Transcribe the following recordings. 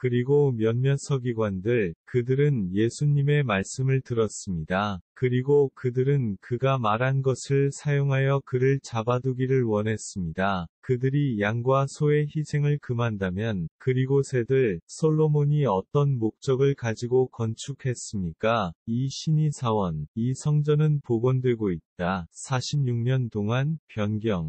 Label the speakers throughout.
Speaker 1: 그리고 몇몇 서기관들, 그들은 예수님의 말씀을 들었습니다. 그리고 그들은 그가 말한 것을 사용하여 그를 잡아두기를 원했습니다. 그들이 양과 소의 희생을 금한다면, 그리고 새들, 솔로몬이 어떤 목적을 가지고 건축했습니까? 이 신이 사원, 이 성전은 복원되고 있다. 46년 동안 변경,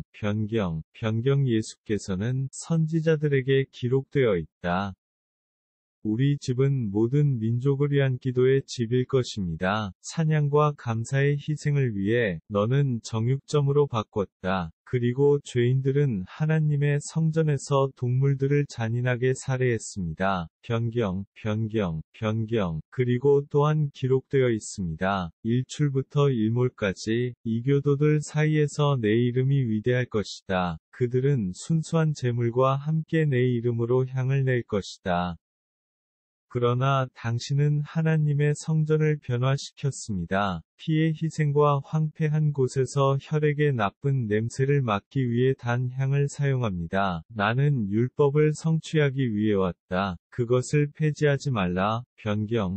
Speaker 1: 예수께서는 선지자들에게 기록되어 있다. 우리 집은 모든 민족을 위한 기도의 집일 것입니다. 찬양과 감사의 희생을 위해 너는 정육점으로 바꿨다. 그리고 죄인들은 하나님의 성전에서 동물들을 잔인하게 살해했습니다. 변경. 그리고 또한 기록되어 있습니다. 일출부터 일몰까지 이교도들 사이에서 내 이름이 위대할 것이다. 그들은 순수한 제물과 함께 내 이름으로 향을 낼 것이다. 그러나 당신은 하나님의 성전을 변화시켰습니다. 피의 희생과 황폐한 곳에서 혈액의 나쁜 냄새를 막기 위해 단 향을 사용합니다. 나는 율법을 성취하기 위해 왔다. 그것을 폐지하지 말라. 변경.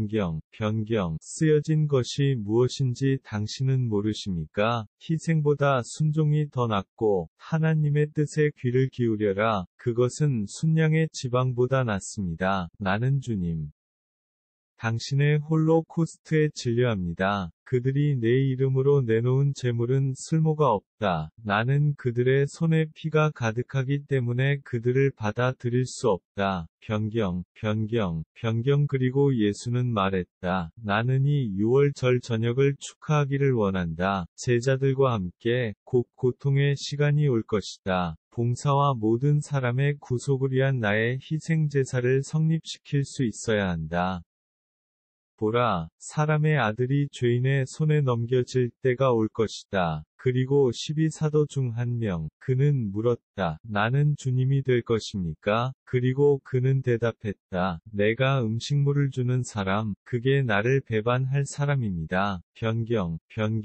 Speaker 1: 쓰여진 것이 무엇인지 당신은 모르십니까? 희생보다 순종이 더 낫고 하나님의 뜻에 귀를 기울여라. 그것은 순양의 지방보다 낫습니다. 나는 주님. 당신의 홀로코스트에 진료합니다. 그들이 내 이름으로 내놓은 제물은 쓸모가 없다. 나는 그들의 손에 피가 가득하기 때문에 그들을 받아들일 수 없다. 변경. 그리고 예수는 말했다. 나는 이 6월절 저녁을 축하하기를 원한다. 제자들과 함께 곧 고통의 시간이 올 것이다. 봉사와 모든 사람의 구속을 위한 나의 희생제사를 성립시킬 수 있어야 한다. 보라, 사람의 아들이 죄인의 손에 넘겨질 때가 올 것이다. 그리고 12사도 중 한 명, 그는 물었다. 나는 주님이 될 것입니까? 그리고 그는 대답했다. 내가 음식물을 주는 사람, 그게 나를 배반할 사람입니다. 변경.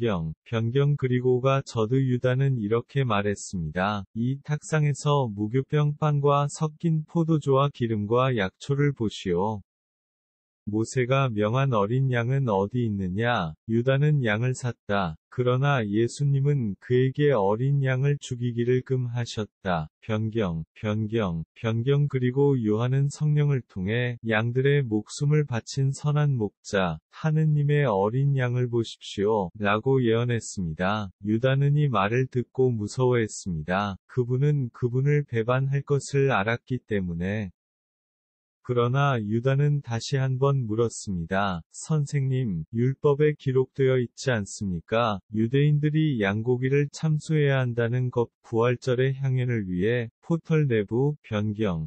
Speaker 1: 그리고가 저드 유다는 이렇게 말했습니다. 이 탁상에서 무교병 빵과 섞인 포도주와 기름과 약초를 보시오. 모세가 명한 어린 양은 어디 있느냐? 유다는 양을 샀다. 그러나 예수님은 그에게 어린 양을 죽이기를 금하셨다. 변경. 그리고 요한은 성령을 통해 양들의 목숨을 바친 선한 목자, 하느님의 어린 양을 보십시오. 라고 예언했습니다. 유다는 이 말을 듣고 무서워했습니다. 그분은 그분을 배반할 것을 알았기 때문에. 그러나 유다는 다시 한번 물었습니다. 선생님, 율법에 기록되어 있지 않습니까? 유대인들이 양고기를 참수해야 한다는 것 부활절의 향연을 위해 포털 내부 변경.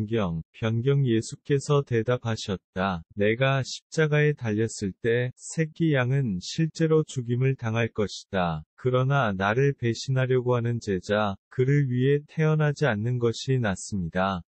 Speaker 1: 예수께서 대답하셨다. 내가 십자가에 달렸을 때 새끼 양은 실제로 죽임을 당할 것이다. 그러나 나를 배신하려고 하는 제자, 그를 위해 태어나지 않는 것이 낫습니다.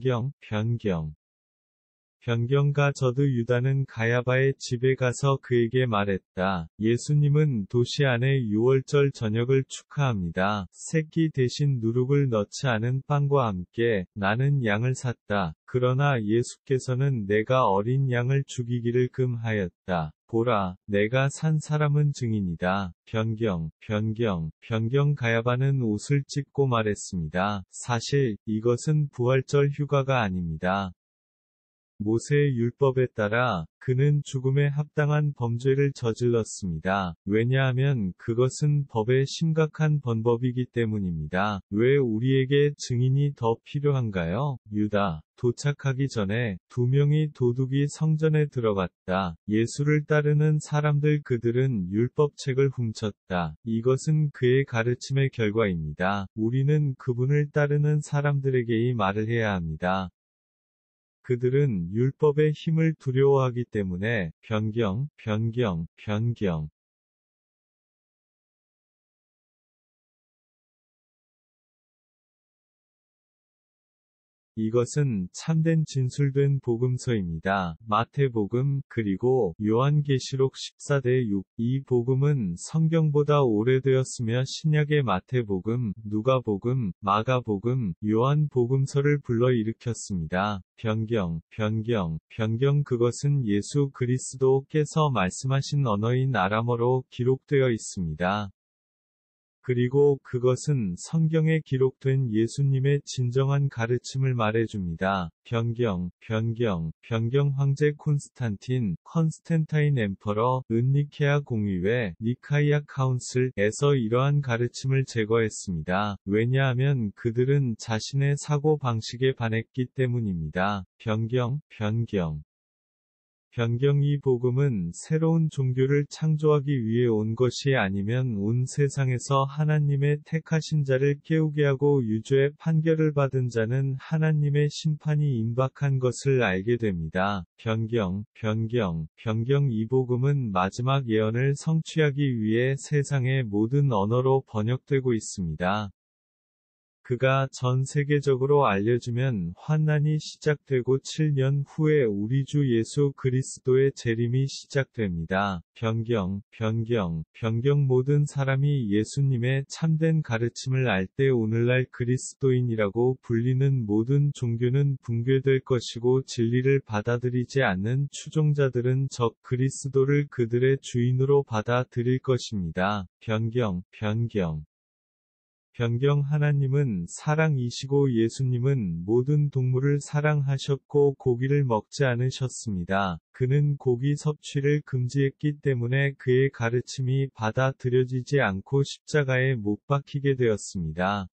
Speaker 1: 변경가 저드 유다는 가야바의 집에 가서 그에게 말했다. 예수님은 도시 안에 6월절 저녁을 축하합니다. 새끼 대신 누룩을 넣지 않은 빵과 함께 나는 양을 샀다. 그러나 예수께서는 내가 어린 양을 죽이기를 금하였다. 보라, 내가 산 사람은 증인이다. 변경 가야바는 옷을 찢고 말했습니다. 사실, 이것은 부활절 휴가가 아닙니다. 모세의 율법에 따라 그는 죽음에 합당한 범죄를 저질렀습니다. 왜냐하면 그것은 법의 심각한 번법이기 때문입니다. 왜 우리에게 증인이 더 필요한가요? 유다. 도착하기 전에 2명이 도둑이 성전에 들어갔다. 예수를 따르는 사람들 그들은 율법책을 훔쳤다. 이것은 그의 가르침의 결과입니다. 우리는 그분을 따르는 사람들에게 이 말을 해야 합니다. 그들은 율법의 힘을 두려워하기 때문에 변경. 이것은 참된 진술된 복음서입니다. 마태복음, 그리고 요한계시록 14대 6. 이 복음은 성경보다 오래되었으며 신약의 마태복음, 누가복음, 마가복음, 요한복음서를 불러일으켰습니다. 변경, 그것은 예수 그리스도께서 말씀하신 언어인 아람어로 기록되어 있습니다. 그리고 그것은 성경에 기록된 예수님의 진정한 가르침을 말해줍니다. 변경, 황제 컨스탄타인 엠퍼러, 은니케아 공의회, 니카이아 카운슬에서 이러한 가르침을 제거했습니다. 왜냐하면 그들은 자신의 사고 방식에 반했기 때문입니다. 변경, 이 복음은 새로운 종교를 창조하기 위해 온 것이 아니면 온 세상에서 하나님의 택하신 자를 깨우게 하고 유죄의 판결을 받은 자는 하나님의 심판이 임박한 것을 알게 됩니다. 변경, 이 복음은 마지막 예언을 성취하기 위해 세상의 모든 언어로 번역되고 있습니다. 그가 전 세계적으로 알려주면 환난이 시작되고 7년 후에 우리 주 예수 그리스도의 재림이 시작됩니다. 변경, 모든 사람이 예수님의 참된 가르침을 알 때 오늘날 그리스도인이라고 불리는 모든 종교는 붕괴될 것이고 진리를 받아들이지 않는 추종자들은 적 그리스도를 그들의 주인으로 받아들일 것입니다. 변경, 하나님은 사랑이시고 예수님은 모든 동물을 사랑하셨고 고기를 먹지 않으셨습니다. 그는 고기 섭취를 금지했기 때문에 그의 가르침이 받아들여지지 않고 십자가에 못 박히게 되었습니다.